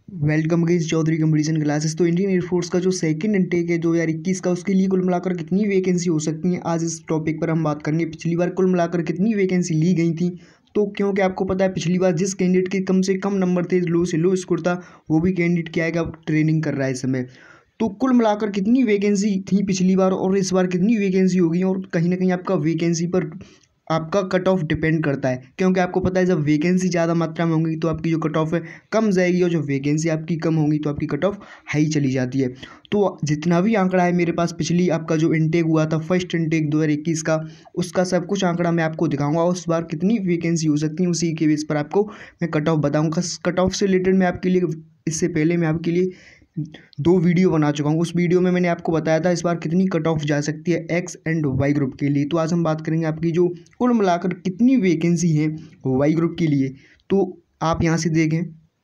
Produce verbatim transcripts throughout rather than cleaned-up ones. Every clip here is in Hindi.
Welcome guys Chaudhary competition classes. तो इंडियन एयरफोर्स का जो सेकंड इनटेक है दो हज़ार इक्कीस का, उसके लिए कुल मिलाकर कितनी वैकेंसी हो सकती है, आज इस टॉपिक पर हम बात करेंगे। पिछली बार कुल मिलाकर कितनी वैकेंसी ली गई थी, तो क्योंकि आपको पता है पिछली बार जिस कैंडिडेट के कम से कम नंबर थे, लो से लो स्कोर था, वो भी कैंडिडेट क्या है अब ट्रेनिंग कर रहा है इस समय। तो कुल मिलाकर कितनी वैकेंसी थी पिछली बार और इस बार कितनी वैकेंसी होगी, और कहीं ना कहीं आपका वैकेंसी पर आपका कट ऑफ डिपेंड करता है, क्योंकि आपको पता है जब वैकेंसी ज़्यादा मात्रा में होगी तो आपकी जो कट ऑफ है कम जाएगी, और जो वैकेंसी आपकी कम होगी तो आपकी कट ऑफ हाई चली जाती है। तो जितना भी आंकड़ा है मेरे पास, पिछली आपका जो इनटेक हुआ था फर्स्ट इनटेक दो हज़ार इक्कीस का, उसका सब कुछ आंकड़ा मैं आपको दिखाऊंगा। उस बार कितनी वैकेंसी हो सकती है उसी के बेस पर आपको मैं कट ऑफ बताऊँगा। कट ऑफ से रिलेटेड मैं आपके लिए इससे पहले मैं आपके लिए दो वीडियो बना चुका हूँ। उस वीडियो में मैंने आपको बताया था इस बार कितनी कट ऑफ जा सकती है एक्स एंड वाई ग्रुप के लिए। तो आज हम बात करेंगे आपकी जो कुल मिलाकर कितनी वैकेंसी है वाई ग्रुप के लिए। तो आप यहाँ से देखें,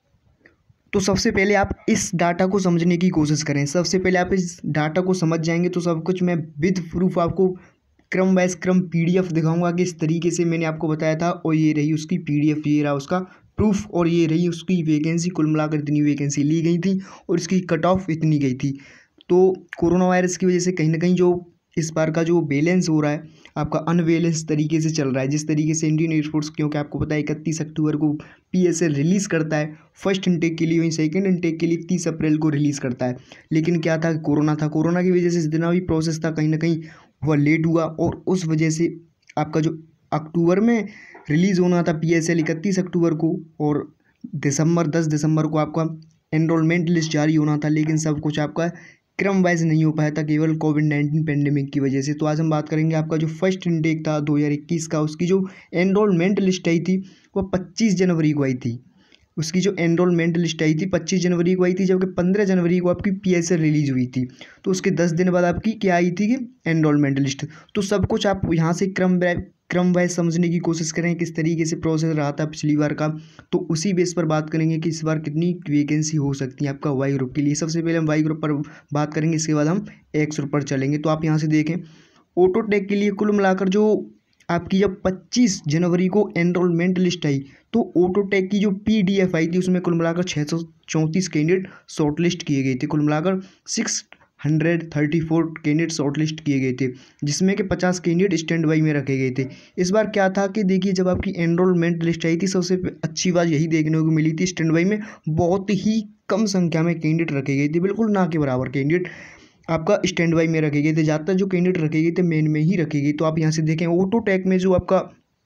तो सबसे पहले आप इस डाटा को समझने की कोशिश करें। सबसे पहले आप इस डाटा को समझ जाएंगे तो सब कुछ मैं विद प्रूफ आपको क्रम वाइज क्रम पीडीएफ दिखाऊंगा कि इस तरीके से मैंने आपको बताया था, और ये रही उसकी पीडीएफ, ये रहा उसका प्रूफ, और ये रही उसकी वैकेंसी। कुल मिलाकर इतनी वैकेंसी ली गई थी और इसकी कट ऑफ इतनी गई थी। तो कोरोना वायरस की वजह से कहीं ना कहीं जो इस बार का जो बैलेंस हो रहा है आपका अनबैलेंस तरीके से चल रहा है। जिस तरीके से इंडियन एयरफोर्स, क्योंकि आपको पता है इकतीस अक्टूबर को पीएसएल रिलीज़ करता है फर्स्ट इनटेक के लिए, वहीं सेकंड इनटेक के लिए तीस अप्रैल को रिलीज़ करता है। लेकिन क्या था, कोरोना था, कोरोना की वजह से जितना भी प्रोसेस था कहीं ना कहीं वह लेट हुआ, और उस वजह से आपका जो अक्टूबर में रिलीज़ होना था पीएसएल इकतीस अक्टूबर को, और दिसंबर दस दिसंबर को आपका एनरोलमेंट लिस्ट जारी होना था, लेकिन सब कुछ आपका क्रम वाइज नहीं हो पाया था केवल कोविड नाइन्टीन पेंडेमिक की वजह से। तो आज हम बात करेंगे आपका जो फर्स्ट इनटेक था दो हज़ार इक्कीस का, उसकी जो एनरोलमेंट लिस्ट आई थी वह पच्चीस जनवरी को आई थी। उसकी जो एनरोलमेंट लिस्ट आई थी पच्चीस जनवरी को आई थी, जबकि पंद्रह जनवरी को आपकी पीएसएल रिलीज हुई थी। तो उसके दस दिन बाद आपकी क्या आई थी कि एनरोलमेंट लिस्ट। तो सब कुछ आप यहाँ से क्रम क्रम वाइज समझने की कोशिश करें किस तरीके से प्रोसेस रहा था पिछली बार का। तो उसी बेस पर बात करेंगे कि इस बार कितनी वैकेंसी हो सकती है आपका वाई ग्रुप के लिए। सबसे पहले हम वाई ग्रुप पर बात करेंगे, इसके बाद हम एक्स ग्रुप पर चलेंगे। तो आप यहाँ से देखें, ऑटोटेक के लिए कुल मिलाकर जो आपकी जब पच्चीस जनवरी को एनरोलमेंट लिस्ट आई, तो ऑटोटेक की जो पीडीएफ आई थी उसमें कुल मिलाकर छः सौ चौंतीस कैंडिडेट शॉर्ट लिस्ट किए गए थे। कुल मिलाकर six hundred thirty four candidate short list किए गए थे, जिसमें कि पचास कैंडिडेट स्टैंड बाई में रखे गए थे। इस बार क्या था कि देखिए, जब आपकी एनरोलमेंट लिस्ट आई थी सबसे अच्छी बात यही देखने को मिली थी, स्टैंड बाई में बहुत ही कम संख्या में कैंडिडेट रखे गए थे, बिल्कुल ना के बराबर कैंडिडेट आपका स्टैंड बाई में रखे गए थे। ज़्यादातर जो कैंडिडेट रखे गए थे मेन में ही रखे गए। तो आप यहाँ से देखें, ऑटोटेक में जो आपका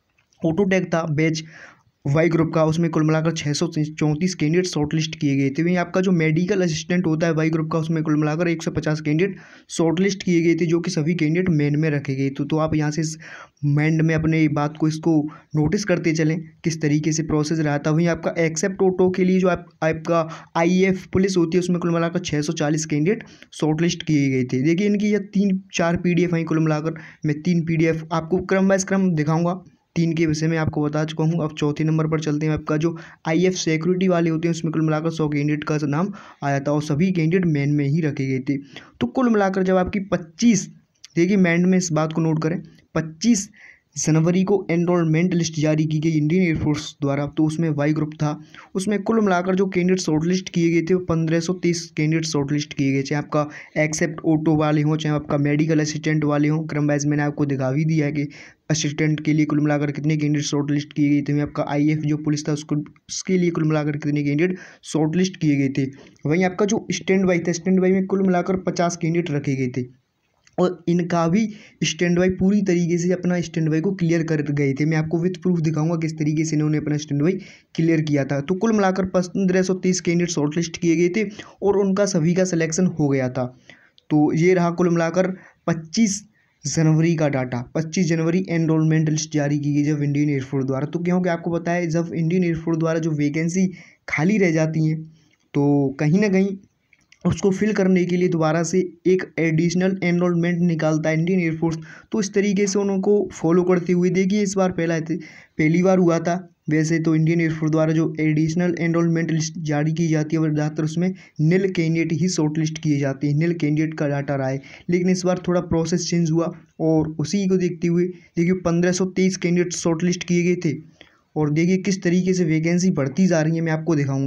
ऑटोटेक था बैच वाई ग्रुप का, उसमें कुल मिलाकर छः सौ चौंतीस कैंडिडेट शॉर्ट लिस्ट किए गए थे। वहीं आपका जो मेडिकल असिस्टेंट होता है वाई ग्रुप का, उसमें कुल मिलाकर एक सौ पचास कैंडिडेट शॉर्ट लिस्ट किए गए थे, जो कि सभी कैंडिडेट मेन में रखे गए। तो, तो आप यहाँ से इस माइंड में अपने बात को इसको नोटिस करते चलें किस तरीके से प्रोसेस रहा था। वहीं आपका एक्सेप्ट ऑटो के लिए जो आप, आपका आई एफ पुलिस होती है, उसमें कुल मिलाकर छः सौ चालीस कैंडिडेट शॉर्ट लिस्ट किए गए थे। देखिए, इनकी यह तीन चार पी डी एफ आई, कुल मिलाकर मैं तीन पी डी एफ आपको क्रम बाइज क्रम दिखाऊँगा। तीन के विषय में आपको बता चुका हूँ। अब चौथे नंबर पर चलते हैं। आपका जो आई एफ सिक्योरिटी वाले होते हैं उसमें कुल मिलाकर सौ कैंडिडेट का नाम आया था, और सभी कैंडिडेट मेन में ही रखे गए थे। तो कुल मिलाकर जब आपकी पच्चीस, देखिए मैंड में इस बात को नोट करें, पच्चीस जनवरी को एनरोलमेंट लिस्ट जारी की गई इंडियन एयरफोर्स द्वारा, तो उसमें वाई ग्रुप था। उसमें कुल मिलाकर जो कैंडिडेट शॉर्ट लिस्ट किए गए थे वो पंद्रह सौ तीस कैंडिडेट शॉर्ट लिस्ट किए गए, चाहे आपका एक्सेप्ट ऑटो वाले हों, चाहे आपका मेडिकल असिस्टेंट वाले हों। क्रम वाइज मैंने आपको दिखा भी दिया है कि असिस्टेंट के लिए कुल मिलाकर कितने कैंडिडेट शॉर्ट लिस्ट किए गए थे। आपका आई एफ जो पुलिस था उसको, उसके लिए कुल मिलाकर कितने कैंडिडेट शॉर्ट लिस्ट किए गए थे। वहीं आपका जो स्टैंड बाई था, स्टैंड बाई में कुल मिलाकर पचास कैंडिडेट रखे गए थे, और इनका भी स्टैंड बाई पूरी तरीके से अपना स्टैंड बाई को क्लियर कर गए थे। मैं आपको विद प्रूफ दिखाऊंगा किस तरीके से इन्होंने अपना स्टैंड बाई क्लियर किया था। तो कुल मिलाकर पंद्रह सौ तीस कैंडिडेट शॉर्ट लिस्ट किए गए थे, और उनका सभी का सिलेक्शन हो गया था। तो ये रहा कुल मिलाकर पच्चीस जनवरी का डाटा। पच्चीस जनवरी एनरोलमेंट लिस्ट जारी की गई जब इंडियन एयरफोर्स द्वारा। तो क्योंकि आपको पता है जब इंडियन एयरफोर्स द्वारा जो वैकेंसी खाली रह जाती हैं, तो कहीं ना कहीं उसको फिल करने के लिए दोबारा से एक एडिशनल एनरोलमेंट निकालता है इंडियन एयरफोर्स। तो इस तरीके से उनको फॉलो करते हुए देखिए, इस बार पहला पहली बार हुआ था। वैसे तो इंडियन एयरफोर्स द्वारा जो एडिशनल एनरोलमेंट लिस्ट जारी की जाती है और ज़्यादातर उसमें नील कैंडिडेट ही शॉर्ट लिस्ट किए जाते हैं, नील कैंडिडेट का डाटा रहा है। लेकिन इस बार थोड़ा प्रोसेस चेंज हुआ, और उसी को देखते हुए देखिए पंद्रह सौ तेईस कैंडिडेट शॉर्ट लिस्ट किए गए थे, और देखिए किस तरीके से वैकेंसी बढ़ती जा रही है, मैं आपको दिखाऊंगा।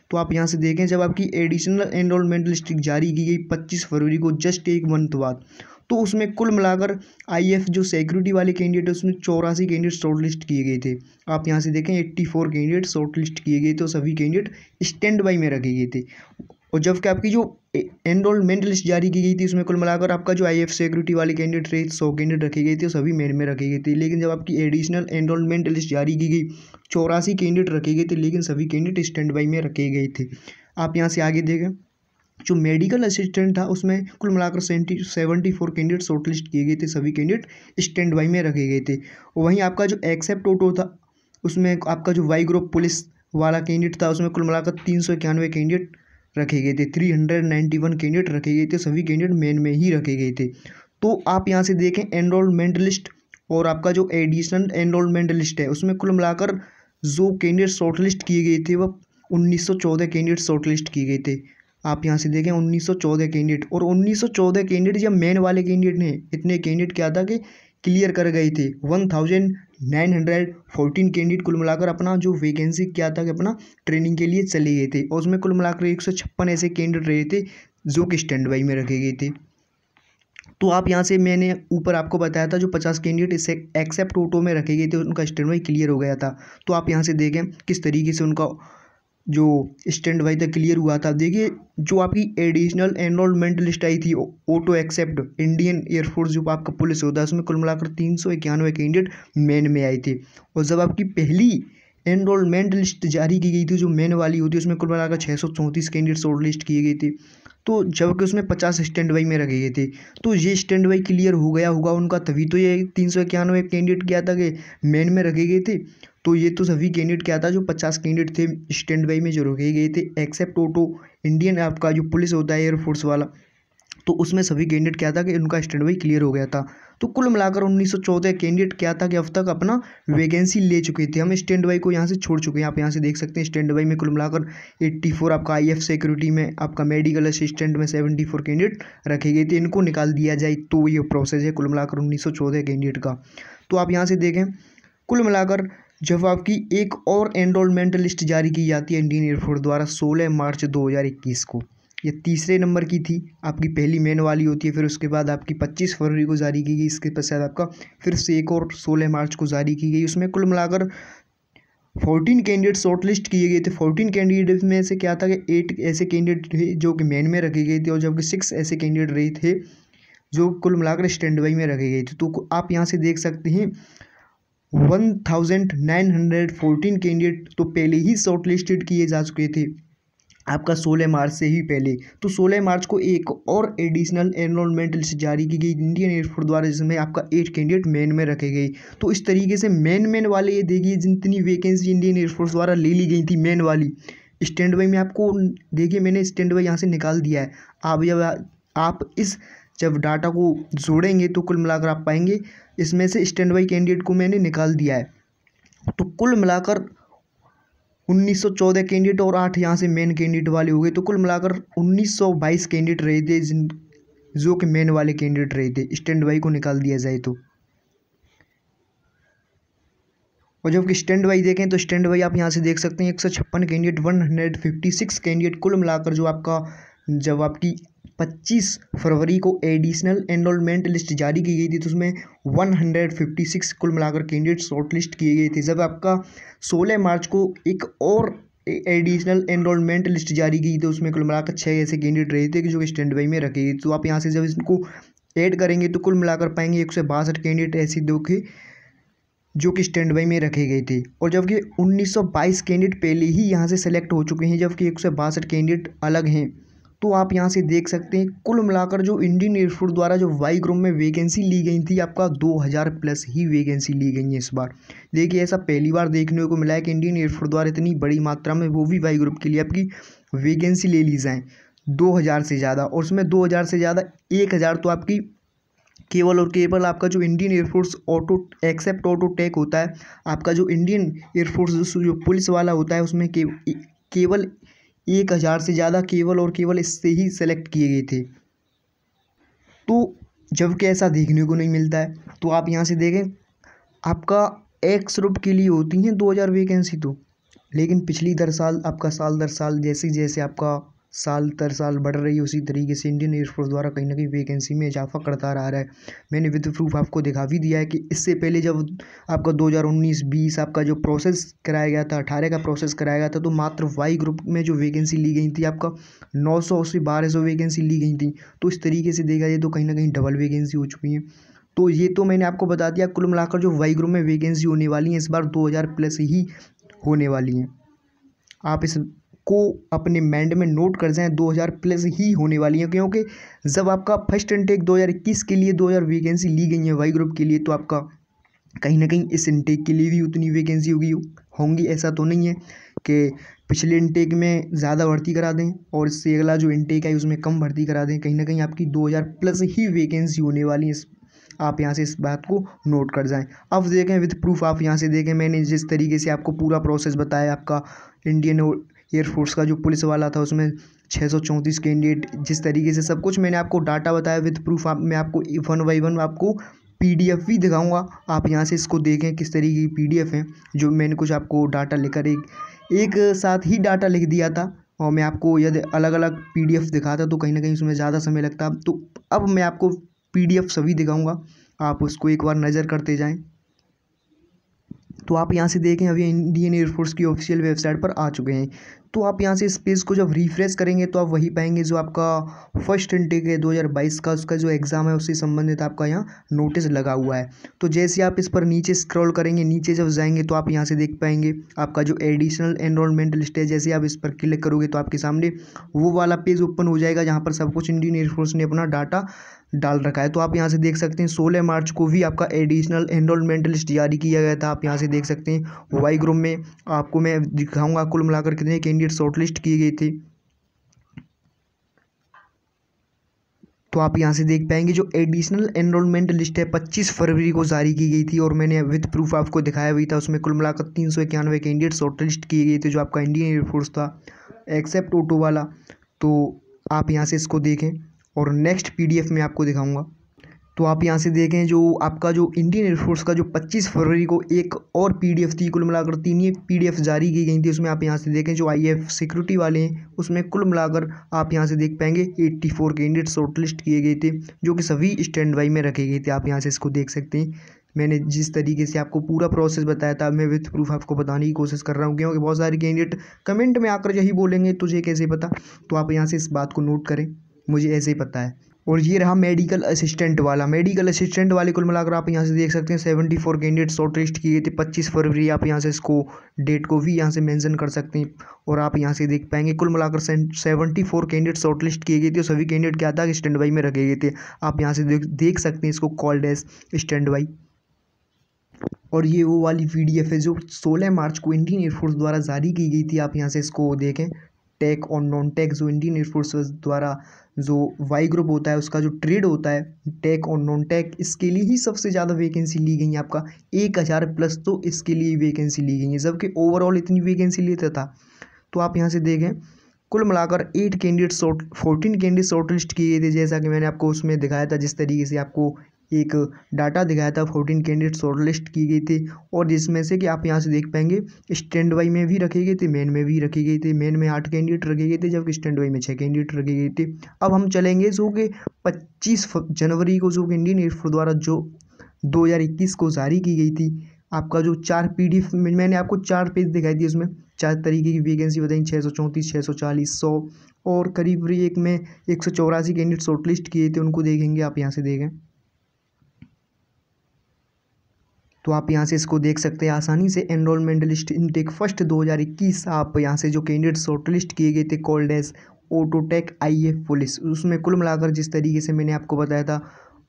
तो आप यहाँ से देखें जब आपकी एडिशनल एनरोलमेंट लिस्ट जारी की गई पच्चीस फरवरी को, जस्ट एक मंथ बाद, तो उसमें कुल मिलाकर आईएएफ जो सिक्योरिटी वाले कैंडिडेट है उसमें चौरासी कैंडिडेट शॉर्ट लिस्ट किए गए थे। आप यहाँ से देखें चौरासी कैंडिडेट शॉर्ट लिस्ट किए गए थे और सभी कैंडिडेट स्टैंड बाई में रखे गए थे। और जबकि आपकी जो एनरोलमेंट लिस्ट जारी की गई थी उसमें कुल मिलाकर आपका जो आईएएफ सिक्योरिटी वाले कैंडिडेट रहे सौ कैंडिडेट रखे गए थे और सभी मेन में रखे गए थे। लेकिन जब आपकी एडिशनल एनरोलमेंट लिस्ट जारी की गई चौरासी कैंडिडेट रखे गए थे, लेकिन सभी कैंडिडेट स्टैंड बाई में रखे गए थे। आप यहाँ से आगे देखें जो मेडिकल असिस्टेंट था उसमें कुल मिलाकर seventy seventy four candidate short list किए गए थे, सभी कैंडिडेट स्टैंड बाई में रखे गए थे। और वहीं आपका जो एक्सेप्ट ऑटो था उसमें आपका जो वाई ग्रुप पुलिस वाला कैंडिडेट था उसमें कुल मिलाकर तीन सौ इक्यानवे कैंडिडेट रखे गए थे, three hundred ninety one candidate रखे गए थे, सभी कैंडिडेट मेन में ही रखे गए थे। तो आप यहाँ से देखें एनरोलमेंट लिस्ट और आपका जो एडिशनल एनरोलमेंट लिस्ट है उसमें कुल मिलाकर जो कैंडिडेट शॉर्ट लिस्ट किए गए थे वह उन्नीस सौ चौदह कैंडिडेट शॉर्ट लिस्ट किए गए थे। आप यहाँ से देखें उन्नीस सौ चौदह कैंडिडेट, और उन्नीस सौ चौदह कैंडिडेट जब मेन वाले कैंडिडेट ने इतने कैंडिडेट क्या था कि क्लियर कर गए थे, one thousand nine hundred fourteen candidate कुल मिलाकर अपना जो वैकेंसी क्या था कि अपना ट्रेनिंग के लिए चले गए थे। और उसमें कुल मिलाकर एक सौ छप्पन ऐसे कैंडिडेट रहे थे जो कि स्टैंड बाई में रखे गए थे। तो आप यहाँ से मैंने ऊपर आपको बताया था जो पचास कैंडिडेट इसे एक्सेप्ट ऑटो में रखे गए थे उनका स्टैंड बाई क्लियर हो गया था। तो आप यहाँ से देखें किस तरीके से उनका जो स्टैंड बाई तक क्लियर हुआ था। देखिए जो आपकी एडिशनल एनरोलमेंट लिस्ट आई थी ऑटो एक्सेप्ट इंडियन एयरफोर्स जो आपका पुलिस होता है उसमें कुल मिलाकर तीन सौ इक्यानवे कैंडिडेट मेन में आए थे। और जब आपकी पहली एनरोलमेंट लिस्ट जारी की गई थी जो मेन वाली होती है उसमें कुल मिलाकर छः सौ चौंतीस कैंडिडेट शॉर्ट लिस्ट किए गए थे, तो जबकि उसमें पचास स्टैंड बाई में रखे गए थे। तो ये स्टैंड बाई क्लियर हो गया होगा उनका, तभी तो ये तीन सौ इक्यानवे कैंडिडेट क्या था कि मेन में रखे गए थे। तो ये तो सभी कैंडिडेट क्या था जो पचास कैंडिडेट थे स्टैंड बाई में जो रखे गए थे एक्सेप्ट ऑटो इंडियन आपका जो पुलिस होता है एयरफोर्स वाला, तो उसमें सभी कैंडिडेट क्या था कि उनका स्टैंड बाई क्लियर हो गया था। तो कुल मिलाकर उन्नीस सौ चौदह कैंडिडेट क्या था कि अब तक अपना वैकेंसी ले चुके थे, हम स्टैंड बाई को यहाँ से छोड़ चुके हैं। आप यहाँ से देख सकते हैं स्टैंड बाई में कुल मिलाकर चौरासी आपका आईएएफ सिक्योरिटी में, आपका मेडिकल असिस्टेंट में चौहत्तर कैंडिडेट रखे गए थे, इनको निकाल दिया जाए तो ये प्रोसेस है कुल मिलाकर उन्नीस सौ चौदह कैंडिडेट का। तो आप यहाँ से देखें कुल मिलाकर जब आपकी एक और एनरोलमेंट लिस्ट जारी की जाती है इंडियन एयरफोर्स द्वारा सोलह मार्च दो हज़ार इक्कीस को, ये तीसरे नंबर की थी, आपकी पहली मेन वाली होती है, फिर उसके बाद आपकी पच्चीस फरवरी को जारी की गई, इसके पश्चात आपका फिर से एक और सोलह मार्च को जारी की गई। उसमें कुल मिलाकर चौदह कैंडिडेट शॉर्ट लिस्ट किए गए थे। चौदह कैंडिडेट में से क्या था कि एट ऐसे कैंडिडेट थे जो कि मेन में रखे गए थे और जबकि सिक्स ऐसे कैंडिडेट रहे थे जो कुल मिलाकर स्टैंड बाई में रखे गए थे। तो आप यहाँ से देख सकते हैं one thousand nine hundred fourteen candidate तो पहले ही शॉर्ट लिस्टेड किए जा चुके थे आपका सोलह मार्च से ही पहले। तो सोलह मार्च को एक और एडिशनल एनरोलमेंट लिस्ट जारी की गई इंडियन एयरफोर्स द्वारा जिसमें आपका एट कैंडिडेट मेन में रखे गए। तो इस तरीके से मेन मेन वाले ये देखिए जितनी वैकेंसी इंडियन एयरफोर्स द्वारा ले ली गई थी मेन वाली स्टैंड बाई में, आपको देखिए मैंने स्टैंड बाई यहाँ से निकाल दिया है। आप जब आप इस जब डाटा को जोड़ेंगे तो कुल मिलाकर आप पाएंगे इसमें से स्टैंड बाई कैंडिडेट को मैंने निकाल दिया है। तो कुल मिलाकर उन्नीस सौ चौदह कैंडिडेट और आठ यहाँ से मेन कैंडिडेट वाले हो गए, तो कुल मिलाकर उन्नीस सौ बाईस कैंडिडेट रहे थे जिन जो कि मेन वाले कैंडिडेट रहे थे स्टैंड बाई को निकाल दिया जाए तो। और जब कि स्टैंड बाई देखें तो स्टैंड बाई आप यहाँ से देख सकते हैं एक सौ छप्पन candidate one hundred fifty six candidate कुल मिलाकर जो आपका जब आपकी पच्चीस फरवरी को एडिशनल एनरोलमेंट लिस्ट जारी की गई थी तो उसमें एक सौ छप्पन कुल मिलाकर कैंडिडेट शॉर्ट लिस्ट किए गए थे। जब आपका सोलह मार्च को एक और एडिशनल एनरोलमेंट लिस्ट जारी की तो उसमें कुल मिलाकर छः ऐसे कैंडिडेट रहे थे जो स्टैंड बाई में रखे गए। तो आप यहाँ से जब इसको ऐड करेंगे तो कुल मिलाकर पाएंगे एक सौ बासठ कैंडिडेट ऐसे दो के जो कि स्टैंड बाई में रखे गए थे। और जबकि उन्नीस सौ बाईस कैंडिडेट पहले ही यहाँ से सेलेक्ट हो चुके हैं जबकि एक सौ बासठ कैंडिडेट अलग हैं। तो आप यहाँ से देख सकते हैं कुल मिलाकर जो इंडियन एयरफोर्स द्वारा जो वाई ग्रुप में वैकेंसी ली गई थी आपका दो हज़ार प्लस ही वैकेंसी ली गई है इस बार। देखिए ऐसा पहली बार देखने को मिला है कि इंडियन एयरफोर्स द्वारा इतनी बड़ी मात्रा में वो भी वाई ग्रुप के लिए आपकी वैकेंसी ले ली जाए दो हज़ार से ज़्यादा, और उसमें दो हज़ार से ज़्यादा एक हज़ार तो आपकी केवल और केवल आपका जो Indian air force auto except auto tech होता है, आपका जो इंडियन एयरफोर्स जो पुलिस वाला होता है उसमें के, केवल एक हज़ार से ज़्यादा केवल और केवल इससे ही सेलेक्ट किए गए थे। तो जबकि ऐसा देखने को नहीं मिलता है। तो आप यहाँ से देखें आपका एक्स ग्रुप के लिए होती हैं दो हज़ार वैकेंसी, तो लेकिन पिछली दर साल आपका साल दर साल जैसे जैसे आपका साल दर साल बढ़ रही है, उसी तरीके से इंडियन एयरफोर्स द्वारा कहीं ना कहीं वैकेंसी में इजाफा करता रहा है। मैंने विद प्रूफ आपको दिखा भी दिया है कि इससे पहले जब आपका दो हज़ार उन्नीस बीस आपका जो प्रोसेस कराया गया था, अठारह का प्रोसेस कराया गया था, तो मात्र वाई ग्रुप में जो वैकेंसी ली गई थी आपका नौ सौ से बारह सौ वैकेंसी ली गई थी। तो इस तरीके से देखा जाए तो कहीं ना कहीं डबल वैकेंसी हो चुकी है। तो ये तो मैंने आपको बता दिया, कुल मिलाकर जो वाई ग्रुप में वैकेंसी होने वाली है इस बार दो हज़ार प्लस ही होने वाली हैं। आप इस को अपने माइंड में नोट कर जाएं, दो हज़ार प्लस ही होने वाली है, क्योंकि जब आपका फर्स्ट इनटेक दो हज़ार इक्कीस के लिए दो हज़ार वैकेंसी ली गई है वाई ग्रुप के लिए, तो आपका कहीं ना कहीं इस इनटेक के लिए भी उतनी वैकेंसी होगी होंगी। ऐसा तो नहीं है कि पिछले इनटेक में ज़्यादा भर्ती करा दें और इससे अगला जो इनटेक है उसमें कम भर्ती करा दें। कहीं ना कहीं आपकी दो हज़ार प्लस ही वैकेंसी होने वाली है। इस आप यहाँ से इस बात को नोट कर जाएं। अब देखें विद प्रूफ, आप यहाँ से देखें मैंने जिस तरीके से आपको पूरा प्रोसेस बताया, आपका इंडियन एयरफोर्स का जो पुलिस वाला था उसमें छः सौ चौंतीस कैंडिडेट, जिस तरीके से सब कुछ मैंने आपको डाटा बताया विद प्रूफ, आप मैं आपको वन बाई वन आपको पीडीएफ भी दिखाऊंगा। आप यहाँ से इसको देखें किस तरीके की पीडीएफ है, जो मैंने कुछ आपको डाटा लेकर एक एक साथ ही डाटा लिख दिया था, और मैं आपको यदि अलग अलग पीडीएफ दिखाता तो कहीं ना कहीं उसमें ज़्यादा समय लगता। तो अब मैं आपको पीडीएफ सभी दिखाऊंगा, आप उसको एक बार नज़र करते जाएं। तो आप यहाँ से देखें अभी इंडियन एयरफोर्स की ऑफिशियल वेबसाइट पर आ चुके हैं। तो आप यहाँ से इस पेज को जब रिफ्रेश करेंगे तो आप वही पाएंगे जो आपका फर्स्ट इनटेक है दो हज़ार बाईस का, उसका जो एग्ज़ाम है उससे संबंधित आपका यहाँ नोटिस लगा हुआ है। तो जैसे आप इस पर नीचे स्क्रॉल करेंगे, नीचे जब जाएंगे तो आप यहाँ से देख पाएंगे आपका जो एडिशनल एनरोलमेंट लिस्ट है। जैसे आप इस पर क्लिक करोगे तो आपके सामने वो वाला पेज ओपन हो जाएगा जहाँ पर सब कुछ इंडियन एयरफोर्स ने अपना डाटा डाल रखा है। तो आप यहाँ से देख सकते हैं सोलह मार्च को भी आपका एडिशनल एनरोलमेंट लिस्ट जारी किया गया था। आप यहाँ से देख सकते हैं वाई ग्रुप में आपको मैं दिखाऊंगा कुल मिलाकर कितने कैंडिडेट शॉर्टलिस्ट किए गए थे। तो आप यहाँ से देख पाएंगे जो एडिशनल एनरोलमेंट लिस्ट है पच्चीस फरवरी को जारी की गई थी, और मैंने विद प्रूफ आपको दिखाया भी था। उसमें कुल मिलाकर तीन सौ इक्यानवे कैंडिडेट शॉर्टलिस्ट किए गए थे जो आपका इंडियन एयरफोर्स था, एक्सेप्ट ऑटो वाला। तो आप यहाँ से इसको देखें और नेक्स्ट पीडीएफ में आपको दिखाऊंगा। तो आप यहाँ से देखें जो आपका जो इंडियन एयरफोर्स का जो पच्चीस फरवरी को एक और पीडीएफ थी, कुल मिलाकर तीन ही पीडीएफ जारी की गई थी। उसमें आप यहाँ से देखें जो आईएएफ सिक्योरिटी वाले हैं उसमें कुल मिलाकर आप यहाँ से देख पाएंगे चौरासी कैंडिडेट शॉर्टलिस्ट किए गए थे जो कि सभी स्टैंड बाई में रखे गए थे। आप यहाँ से इसको देख सकते हैं। मैंने जिस तरीके से आपको पूरा प्रोसेस बताया था मैं विथ प्रूफ आपको बताने की कोशिश कर रहा हूँ, क्योंकि बहुत सारे कैंडिडेट कमेंट में आकर यही बोलेंगे तुझे कैसे पता। तो आप यहाँ से इस बात को नोट करें, मुझे ऐसे ही पता है। और ये रहा मेडिकल असिस्टेंट वाला, मेडिकल असिस्टेंट वाले कुल मिलाकर आप यहाँ से देख सकते हैं सेवेंटी फोर कैंडिडेट शॉर्टलिस्ट किए गए थे पच्चीस फरवरी। आप यहाँ से इसको डेट को भी यहाँ से मेंशन कर सकते हैं, और आप यहाँ से देख पाएंगे कुल मिलाकर सेवेंटी फोर कैंडिडेट शॉर्टलिस्ट किए गए थे। सभी कैंडिडेट क्या था स्टैंड बाई में रखे गए थे। आप यहाँ से देख देख सकते हैं इसको कॉल्ड एज स्टैंड बाई। और ये वो वाली पीडीएफ है जो सोलह मार्च को इंडियन एयरफोर्स द्वारा जारी की गई थी। आप यहाँ से इसको देखें, टेक और नॉन टेक जो इंडियन एयरफोर्स द्वारा जो वाई ग्रुप होता है उसका जो ट्रेड होता है टेक और नॉन टेक, इसके लिए ही सबसे ज़्यादा वैकेंसी ली गई है। आपका एक हज़ार प्लस तो इसके लिए वैकेंसी ली गई है, जबकि ओवरऑल इतनी वैकेंसी लेता था। तो आप यहाँ से देखें कुल मिलाकर eight candidate short fourteen candidate short list किए गए थे, जैसा कि मैंने आपको उसमें दिखाया था। जिस तरीके से आपको एक डाटा दिखाया था, फोर्टीन कैंडिडेट शॉर्ट लिस्ट किए गए थे, और जिसमें से कि आप यहाँ से देख पाएंगे स्टैंड बाई में भी रखे गए थे, मेन में भी रखे गए थे। मेन में आठ कैंडिडेट रखे गए थे जबकि स्टैंड बाई में छः कैंडिडेट रखे गए थे। अब हम चलेंगे जो कि पच्चीस जनवरी को जो कि इंडियन एयरफोर्स द्वारा जो दो हज़ार इक्कीस को जारी की गई थी, आपका जो चार पीडीएफ मैंने आपको चार पेज दिखाई थी, उसमें चार तरीके की वैकेंसी बताई, छः सौ चौंतीस छः सौ चालीस सौ और करीब एक में एक सौ चौरासी कैंडिडेट शॉर्ट लिस्ट किए थे, उनको देखेंगे। आप यहाँ से देखें तो आप यहाँ से इसको देख सकते हैं आसानी से। एनरोलमेंट लिस्ट इनटेक फर्स्ट दो हज़ार इक्कीस, आप यहाँ से जो कैंडिडेट शॉर्ट लिस्ट किए गए थे called as auto tech IAF police, उसमें कुल मिलाकर जिस तरीके से मैंने आपको बताया था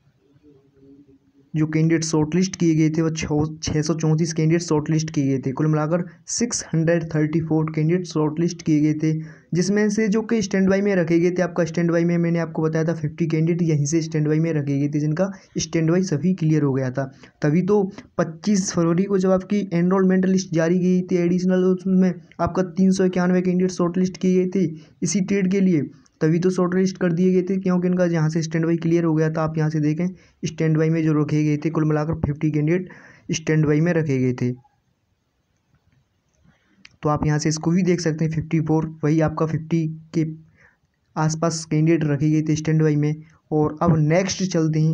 जो कैंडिडेट शॉर्टलिस्ट किए गए थे वो छः सौ चौंतीस कैंडिडेट शॉर्टलिस्ट किए गए थे। कुल मिलाकर six hundred thirty four candidate shortlist किए गए थे, जिसमें से जो कि स्टैंड बाई में रखे गए थे। आपका स्टैंड बाई में मैंने आपको बताया था फिफ्टी कैंडिडेट यहीं से स्टैंड बाई में रखे गए थे, जिनका स्टैंड बाई सभी क्लियर हो गया था। तभी तो पच्चीस फरवरी को जब आपकी एनरोलमेंट लिस्ट जारी की थी एडिशनल, उसमें आपका तीन सौ इक्यानवे कैंडिडेट शॉर्टलिस्ट किए गए थे इसी ट्रेड के लिए, तभी तो शॉर्ट लिस्ट कर दिए गए थे क्योंकि इनका यहाँ से स्टैंड बाई क्लियर हो गया था। आप यहाँ से देखें स्टैंड बाई में जो रखे गए थे कुल मिलाकर फिफ्टी कैंडिडेट स्टैंड बाई में रखे गए थे। तो आप यहाँ से इसको भी देख सकते हैं फिफ्टी फोर, वही आपका फिफ्टी के आसपास कैंडिडेट रखे गए थे स्टैंड बाई में। और अब नेक्स्ट चलते हैं,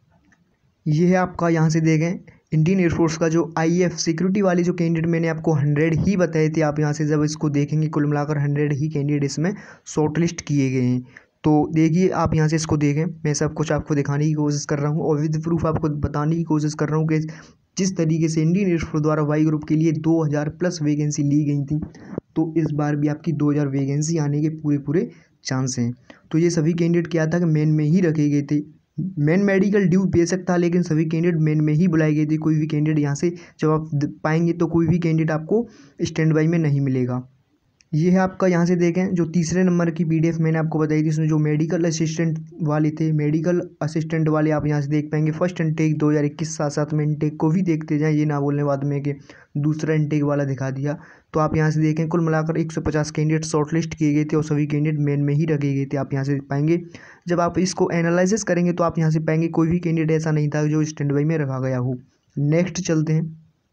ये है आपका यहाँ से देखें इंडियन एयरफोर्स का जो आई एफ सिक्योरिटी वाले जो कैंडिडेट मैंने आपको हंड्रेड ही बताए थे। आप यहाँ से जब इसको देखेंगे कुल मिलाकर हंड्रेड ही कैंडिडेट इसमें शॉर्टलिस्ट किए गए हैं। तो देखिए आप यहाँ से इसको देखें, मैं सब कुछ आपको दिखाने की कोशिश कर रहा हूँ और विद प्रूफ आपको बताने की कोशिश कर रहा हूँ कि जिस तरीके से इंडियन एयरफोर्स द्वारा वाई ग्रुप के लिए दो हज़ार प्लस वैकेंसी ली गई थी, तो इस बार भी आपकी दो हज़ार वैकेंसी आने के पूरे पूरे चांस हैं। तो ये सभी कैंडिडेट क्या था कि मेन में ही रखे गए थे। मेन मेडिकल ड्यू बेशक था, लेकिन सभी कैंडिडेट मेन में ही बुलाए गए थे। कोई भी कैंडिडेट यहाँ से जब आप पाएंगे तो कोई भी कैंडिडेट आपको स्टैंड बाई में नहीं मिलेगा। ये है आपका यहाँ से देखें जो तीसरे नंबर की पीडीएफ मैंने आपको बताई थी, उसमें जो मेडिकल असिस्टेंट वाले थे, मेडिकल असिस्टेंट वाले आप यहाँ से देख पाएंगे फर्स्ट इनटेक दो हज़ार इक्कीस, साथ साथ में इनटेक को भी देखते जाएं, ये ना बोलने बाद में कि दूसरा इनटेक वाला दिखा दिया। तो आप यहाँ से देखें कुल मिलाकर एक सौ पचास कैंडिडेट शॉर्टलिस्ट किए गए थे और सभी कैंडिडेट मेन में ही रखे गए थे। आप यहाँ से पाएंगे जब आप इसको एनालिसिस करेंगे तो आप यहाँ से पाएंगे कोई भी कैंडिडेट ऐसा नहीं था जो स्टैंड बाई में रखा गया हो। नेक्स्ट चलते हैं,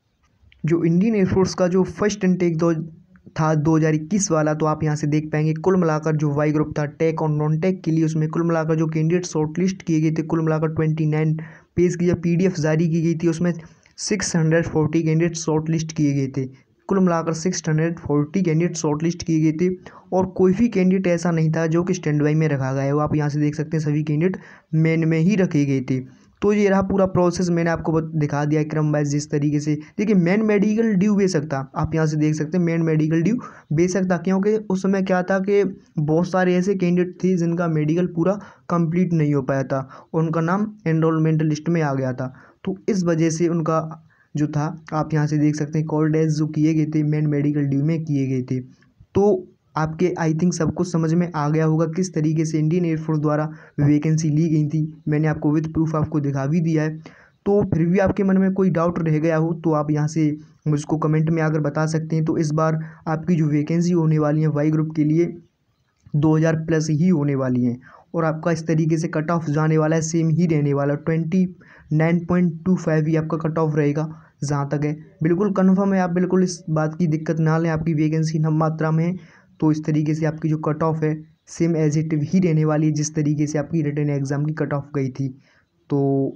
जो इंडियन एयरफोर्स का जो फर्स्ट इनटेक दो था दो हज़ार इक्कीस वाला, तो आप यहाँ से देख पाएंगे कुल मिलाकर जो वाई ग्रुप था टेक और नॉन टेक के लिए, उसमें कुल मिलाकर जो कैंडिडेट शॉर्टलिस्ट किए गए थे कुल मिलाकर उनतीस पेज की जब पीडीएफ जारी की गई थी उसमें छह सौ चालीस कैंडिडेट शॉर्टलिस्ट किए गए थे। कुल मिलाकर छह सौ चालीस कैंडिडेट शॉर्टलिस्ट किए गए थे और कोई भी कैंडिडेट ऐसा नहीं था जो कि स्टैंड बाई में रखा गया है। वो आप यहाँ से देख सकते हैं सभी कैंडिडेट मेन में ही रखे गए थे। तो ये रहा पूरा प्रोसेस, मैंने आपको दिखा दिया क्रम वाइज जिस तरीके से। देखिए मेन मेडिकल ड्यू बेशक था, आप यहाँ से देख सकते हैं मेन मेडिकल ड्यू बेशक था, क्योंकि उस समय क्या था कि बहुत सारे ऐसे कैंडिडेट थे जिनका मेडिकल पूरा कंप्लीट नहीं हो पाया था और उनका नाम एनरोलमेंट लिस्ट में आ गया था। तो इस वजह से उनका जो था आप यहाँ से देख सकते हैं कॉल डेज जो किए गए थे मेन मेडिकल ड्यू में किए गए थे। तो आपके आई थिंक सब कुछ समझ में आ गया होगा किस तरीके से इंडियन एयरफोर्स द्वारा वैकेंसी ली गई थी। मैंने आपको विद प्रूफ आपको दिखा भी दिया है। तो फिर भी आपके मन में कोई डाउट रह गया हो तो आप यहाँ से मुझको कमेंट में आकर बता सकते हैं। तो इस बार आपकी जो वैकेंसी होने वाली है वाई ग्रुप के लिए दो हज़ार प्लस ही होने वाली हैं और आपका इस तरीके से कट ऑफ जाने वाला है, सेम ही रहने वाला twenty nine point two five ही आपका कट ऑफ रहेगा जहाँ तक है। बिल्कुल कन्फर्म है, आप बिल्कुल इस बात की दिक्कत ना लें, आपकी वैकेंसी नम मात्रा में है। तो इस तरीके से आपकी जो कट ऑफ है सेम एज इट ही रहने वाली है जिस तरीके से आपकी रिटन एग्ज़ाम की कट ऑफ गई थी। तो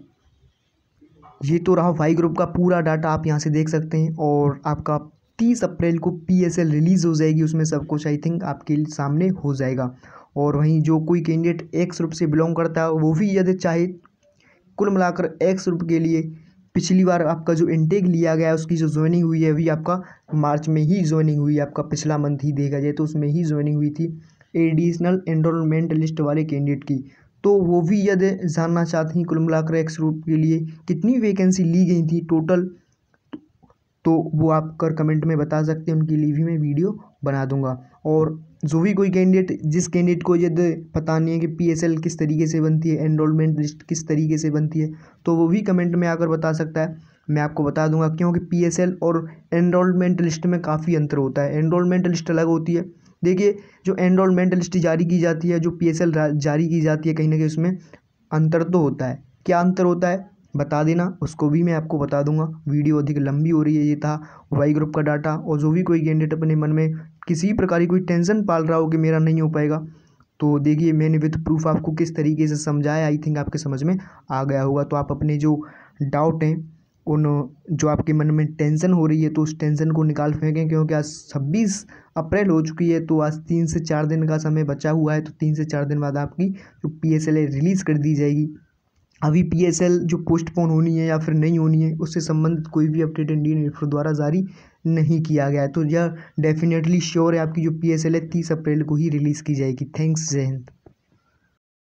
ये तो रहा वाई ग्रुप का पूरा डाटा, आप यहाँ से देख सकते हैं। और आपका तीस अप्रैल को पीएसएल रिलीज़ हो जाएगी, उसमें सब कुछ आई थिंक आपके सामने हो जाएगा। और वहीं जो कोई कैंडिडेट एक्स ग्रुप से बिलोंग करता है वो भी यदि चाहे कुल मिलाकर एक्स ग्रुप के लिए पिछली बार आपका जो इनटेक लिया गया है उसकी जो ज्वाइनिंग हुई है अभी आपका मार्च में ही ज्वाइनिंग हुई है, आपका पिछला मंथ ही देखा जाए तो उसमें ही ज्वाइनिंग हुई थी एडिशनल एनरोलमेंट लिस्ट वाले कैंडिडेट की। तो वो भी यदि जानना चाहते हैं कुल मिलाकर एक्स ग्रुप के लिए कितनी वैकेंसी ली गई थी टोटल, तो वो आप कर कमेंट में बता सकते हैं, उनके लिए भी मैं वीडियो बना दूंगा। और जो भी कोई कैंडिडेट जिस कैंडिडेट को यदि पता नहीं है कि पीएसएल किस तरीके से बनती है, एनरोलमेंट लिस्ट किस तरीके से बनती है, तो वो भी कमेंट में आकर बता सकता है, मैं आपको बता दूंगा। क्योंकि पीएसएल और एनरोलमेंट लिस्ट में काफ़ी अंतर होता है। एनरोलमेंट लिस्ट अलग होती है, देखिए जो एनरोलमेंट लिस्ट जारी की जाती है, जो पीएसएल जारी की जाती है, कहीं ना कहीं उसमें अंतर तो होता है। क्या अंतर होता है बता देना, उसको भी मैं आपको बता दूंगा। वीडियो अधिक लंबी हो रही है। ये था वाई ग्रुप का डाटा। और जो भी कोई कैंडिडेट अपने मन में किसी प्रकार की कोई टेंशन पाल रहा हो कि मेरा नहीं हो पाएगा, तो देखिए मैंने विद प्रूफ आपको किस तरीके से समझाया, आई थिंक आपके समझ में आ गया होगा। तो आप अपने जो डाउट हैं, उन जो आपके मन में टेंशन हो रही है, तो उस टेंशन को निकाल फेंकें। क्योंकि आज छब्बीस अप्रैल हो चुकी है, तो आज तीन से चार दिन का समय बचा हुआ है। तो तीन से चार दिन बाद आपकी जो पी एस एल रिलीज़ कर दी जाएगी। अभी पीएसएल जो पोस्टपोन होनी है या फिर नहीं होनी है, उससे संबंधित कोई भी अपडेट इंडियन एयरफोर्स द्वारा जारी नहीं किया गया है। तो यह डेफिनेटली श्योर है आपकी जो पीएसएल है तीस अप्रैल को ही रिलीज़ की जाएगी। थैंक्स, जय हिंद।